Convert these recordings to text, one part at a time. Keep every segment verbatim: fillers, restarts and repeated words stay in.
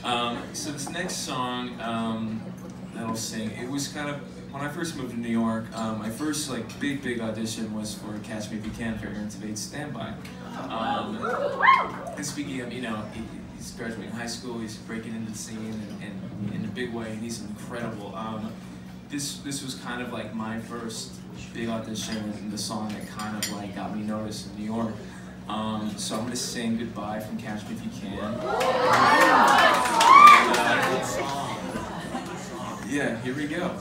Um, so this next song um, that I'll sing, it was kind of, when I first moved to New York, um, my first like big, big audition was for Catch Me If You Can for Aaron Tveit's Standby. Um, and speaking of, you know, he, he's graduating high school, he's breaking into the scene and, and in a big way, and he's incredible. Um, this, this was kind of like my first big audition and the song that kind of like got me noticed in New York. Um, so I'm going to sing Goodbye from Catch Me If You Can. And, uh, yeah, here we go.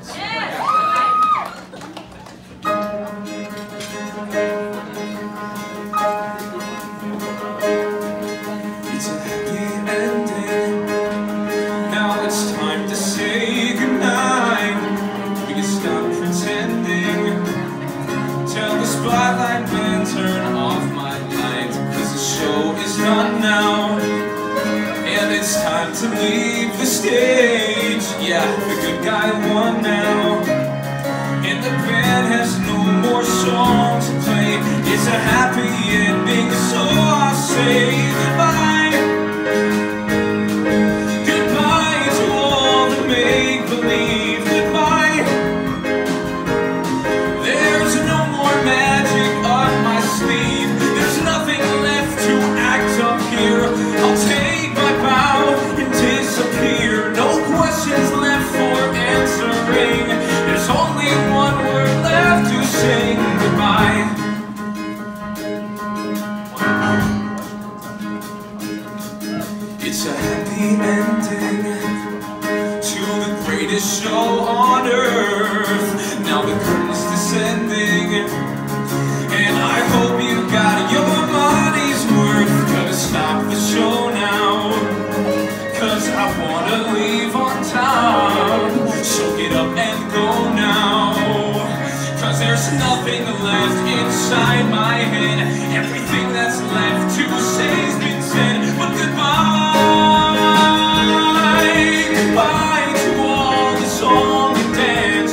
It's a happy ending. Now it's time to say goodnight. We can stop pretending. Tell the spotlight man turn off my light, 'cause the show is done now, and it's time to leave the stage. Yeah, the good guy won now, and the band has no more songs to play. It's a happy ending, so I'll say goodbye. Goodbye to all the make-believe. Goodbye. There's no more magic up my sleeve. There's nothing left to act up here. I'll take my bow and disappear. No questions left for answering. There's only one word left to say goodbye. It's a happy ending to the greatest show on earth. Now the curtain's descending, and I hope you got your money's worth. Gotta stop the show now, 'cause I wanna leave on top. So get up and go now, 'cause there's nothing left inside my head. Everything that's left to say's been said. But goodbye, goodbye to all the song and dance.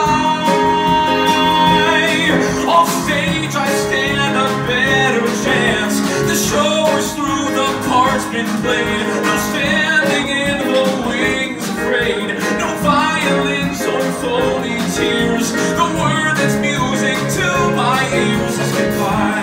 Goodbye. Off stage I stand a better chance. The show is through, the part's been played. No standing in the wings afraid. No violins or phony tears. The word that's music to my ears is goodbye.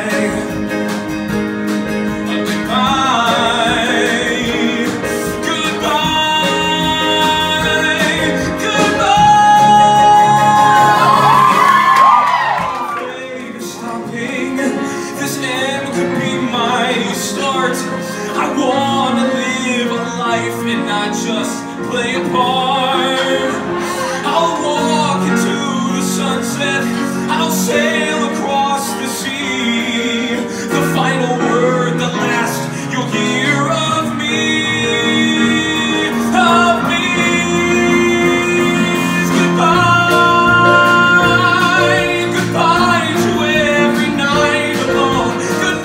Just play a part. I'll walk into the sunset. I'll sail across the sea. The final word, the last you'll hear of me, of me is goodbye. Goodbye to every night alone.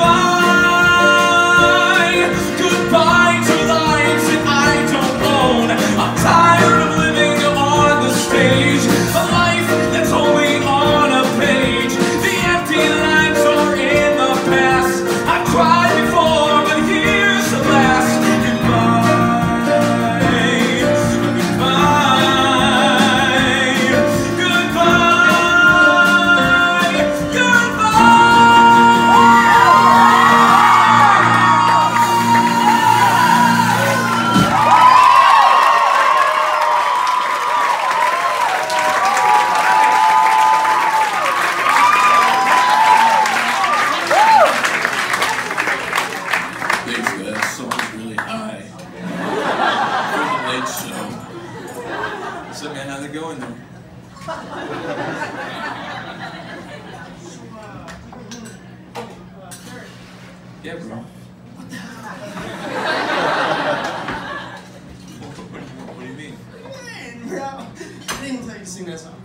Goodbye. Goodbye to lives that I don't. I'm tired of living on the stage, a life that's only on a page. The empty lines are in the past. I've cried before, but here's the last. Goodbye, goodbye, goodbye, yeah, bro. What the hell? What do you mean? Bro, I didn't tell you to sing that song.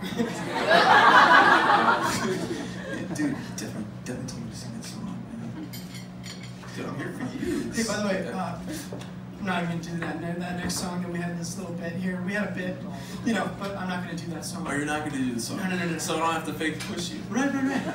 Dude, definitely, definitely told me to sing that song, man. Dude, I'm here for you. Hey, by the way, uh, I'm not even gonna do that. That next song that we had this little bit here. We had a bit, you know, but I'm not gonna do that song. Oh, you're not gonna do the song? No, no, no, no. So I don't have to fake push you. Right, right, right.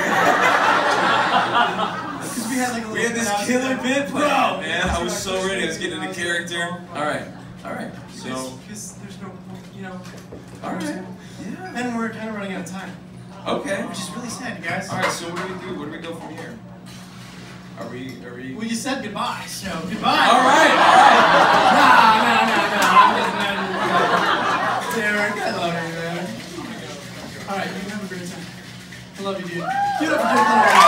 Because we had like a little. We had this killer bit planned, man. I was so ready. I was getting into character. All right, all right. So. Because there's no, you know. All right. Yeah. And we're kind of running out of time. Okay. Which is really sad, you guys. All right. So what do we do? Where do we go from here? Are we? Are we? Well, you said goodbye, so goodbye. All right. All right. Nah, nah, nah, nah. I'm just not. Derek, I love you, man. All right, you have a great time. I love you, dude. Give it up for Derek Klena.